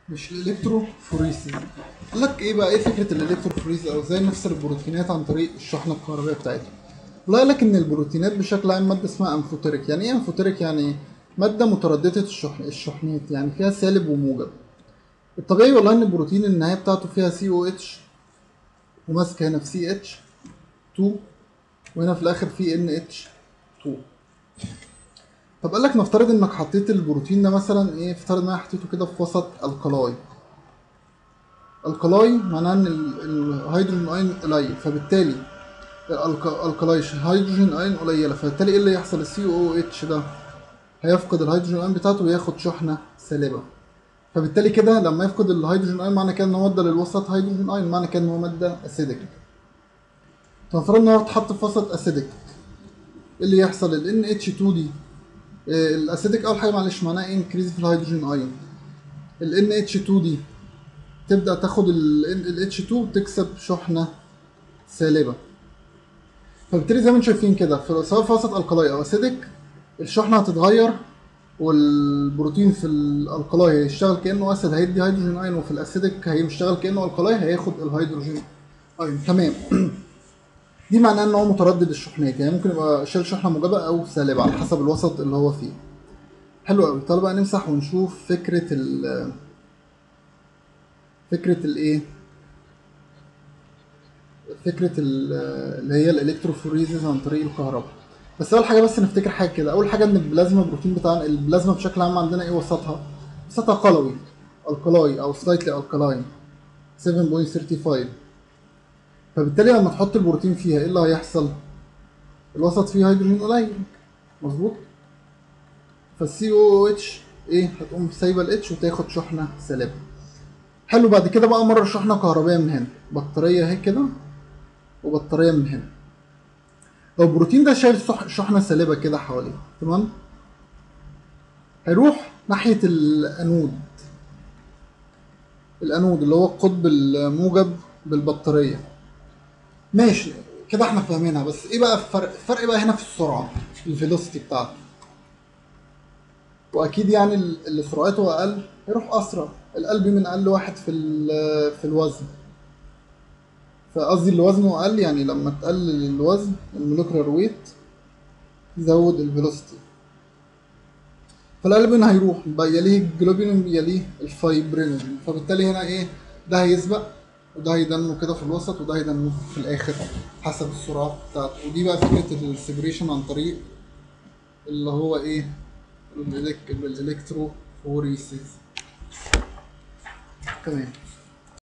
مش الالكتروفوريسيس. قال لك ايه بقى، ايه فكره الالكتروفوريسيس او ازاي نفصل البروتينات عن طريق الشحنه الكهربائيه بتاعتها؟ والله قال لك ان البروتينات بشكل عام ماده اسمها امفوتيريك. يعني ايه امفوتيريك؟ يعني ماده متردده الشحنات، يعني فيها سالب وموجب. الطبيعي والله ان البروتين النهايه بتاعته فيها سي او اتش وماسكه هنا في سي اتش 2، وهنا في الاخر في ان اتش 2. طب قال لك نفترض انك حطيت البروتين ده مثلا ايه، افترض ان انا حطيته كده في وسط القلاي. القلاي معناه ان الهيدروجين ايون قليل، فبالتالي القلاي هيدروجين ايون قليله، فبالتالي ايه اللي يحصل؟ السي او اتش ده هيفقد الهيدروجين ايون بتاعته وياخد شحنه سالبه. فبالتالي كده لما يفقد الهيدروجين ايون معنى كده ان هو ادى للوسط هيدروجين ايون، معنى كده ان هو ماده اسيدك. فنفترض ان هو اتحط في وسط اسيدك، ايه اللي يحصل؟ ال NH2 دي الاسيدك اول حاجه معلش معناها ايه؟ انكريز في الهيدروجين ايون. ال NH2 دي تبدا تاخد ال H2 وتكسب شحنه سالبه. فبالتالي زي ما انتم شايفين كده، سواء في وسط القلاي او اسيدك الشحنه هتتغير، والبروتين في القلاي هيشتغل كانه اسيد هيدي هيدروجين ايون، وفي الاسيدك هيشتغل كانه القلاي هياخد الهيدروجين ايون. تمام. دي معناه ان هو متردد الشحنات، يعني ممكن يبقى شايل شحنه موجبه او سالبه على حسب الوسط اللي هو فيه. حلو قوي. تعالوا بقى نمسح ونشوف فكره الايه، اللي هي الالكتروفوريزيس عن طريق الكهرباء. بس اول حاجه بس نفتكر حاجه كده. اول حاجه ان البلازما بروتين بتاعنا، البلازما بشكل عام عندنا ايه وسطها؟ وسطها قلوي، الكلاي او سلايتلي الكلاين 7.35. فبالتالي لما تحط البروتين فيها ايه اللي هيحصل؟ الوسط فيه هيدروجين قليل، مظبوط؟ فالسي او اتش ايه، هتقوم سايبه الاتش وتاخد شحنه سالبه. حلو. بعد كده بقى مرر شحنه كهربائيه من هنا، بطاريه اهي كده وبطاريه من هنا. لو البروتين ده شايل شحنه سالبه كده حواليه، تمام، هيروح ناحيه الانود. الانود اللي هو القطب الموجب بالبطاريه. ماشي كده احنا فاهمينها. بس ايه بقى الفرق بقى هنا في السرعه، الفيلوسيتي بتاعته. واكيد يعني اللي سرعته اقل هيروح اسرع. القلب من اقل واحد في الوزن، فقصدي اللي وزنه اقل، يعني لما تقلل الوزن المولكيولر ويت تزود الفيلوسيتي. فالقلب هيروح بقى يليه الجلوبين يليه الفايبرينوجين. فبالتالي هنا ايه، ده هيسبق وده هيدنه كده في الوسط وده هيدنه في الاخر حسب السرعه بتاعته. ودي بقى فكره السيبريشن عن طريق اللي هو ايه، الالكتروفوريسيس. تمام.